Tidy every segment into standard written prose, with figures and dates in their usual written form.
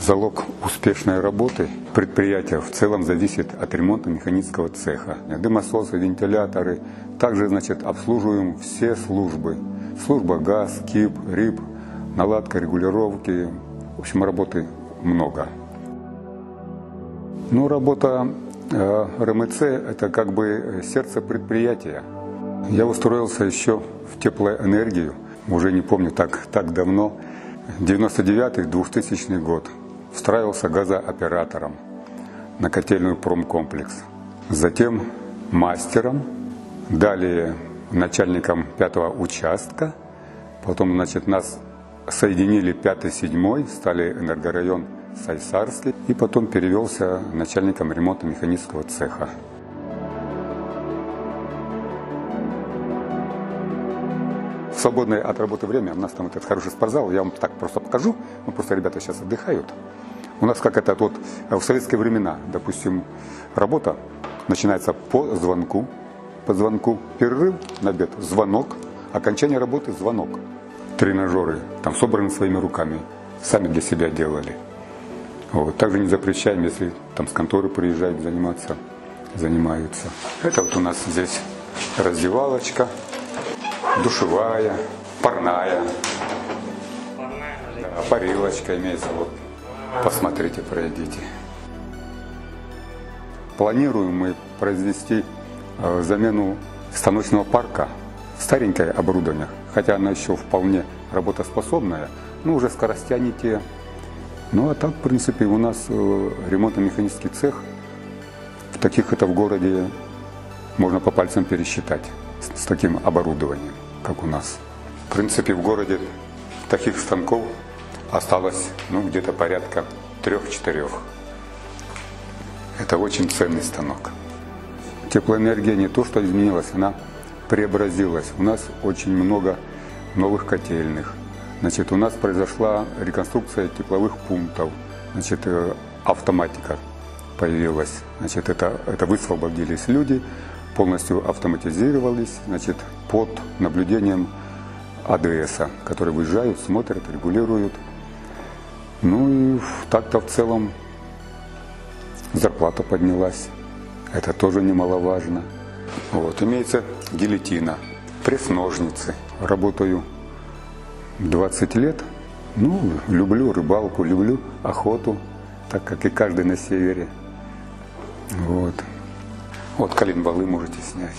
Залог успешной работы предприятия в целом зависит от ремонтно-механического цеха. Дымососы, вентиляторы. Также, обслуживаем все службы. Служба ГАЗ, КИП, РИП, наладка, регулировки. В общем, работы много. Но работа РМЦ – это как бы сердце предприятия. Я устроился еще в теплоэнергию, уже не помню так давно, 99-2000 год. Встраивался газооператором на котельную промкомплекс. Затем мастером, далее начальником 5-го участка. Потом, нас соединили 5-й, 7-й, стали энергорайон Сайсарский. И потом перевелся начальником ремонтно-механического цеха. В свободное от работы время у нас там этот хороший спортзал, я вам так просто покажу, просто ребята сейчас отдыхают. У нас как это в советские времена, допустим, работа начинается по звонку, перерыв на обед, звонок, окончание работы, звонок. Тренажеры там собраны своими руками, сами для себя делали. Также не запрещаем, если там с конторы приезжают занимаются. Это у нас здесь раздевалочка. Душевая, парная, да, парилочка имеется. Посмотрите, пройдите. Планируем мы произвести замену станочного парка, старенькое оборудование, хотя оно еще вполне работоспособное, но уже скоростя не те. Ну а так, в принципе, у нас ремонтно-механический цех, таких в городе можно по пальцам пересчитать. С таким оборудованием, как у нас. В принципе, в городе таких станков осталось где-то порядка 3-4. Это очень ценный станок. Теплоэнергия не то что изменилась, она преобразилась. У нас очень много новых котельных. У нас произошла реконструкция тепловых пунктов. Автоматика появилась. Это высвободились люди, полностью автоматизировались, под наблюдением АДС, которые выезжают, смотрят, регулируют. Ну и так-то в целом зарплата поднялась. Это тоже немаловажно. Имеется гильотина, пресс-ножницы. Работаю 20 лет. Люблю рыбалку, люблю охоту, так как и каждый на севере. Коленвалы можете снять.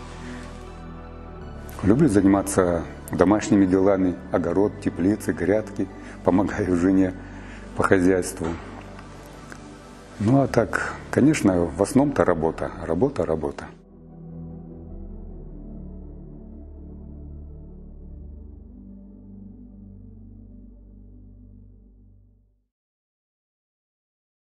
Люблю заниматься домашними делами, огород, теплицы, грядки, помогаю жене по хозяйству. Ну а так, конечно, в основном-то работа.